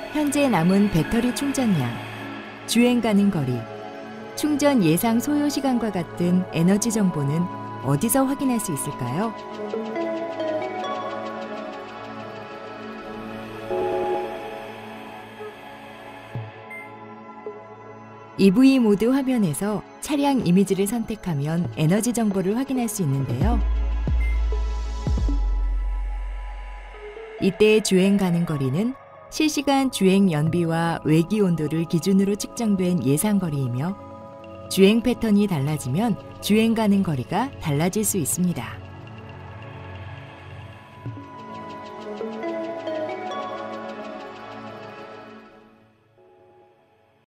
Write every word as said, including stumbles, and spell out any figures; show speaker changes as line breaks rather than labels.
현재 남은 배터리 충전량, 주행 가는 거리, 충전 예상 소요 시간과 같은 에너지 정보는 어디서 확인할 수 있을까요? 이브이 모드 화면에서 차량 이미지를 선택하면 에너지 정보를 확인할 수 있는데요. 이때의 주행 가는 거리는 실시간 주행 연비와 외기 온도를 기준으로 측정된 예상 거리이며, 주행 패턴이 달라지면 주행 가는 거리가 달라질 수 있습니다.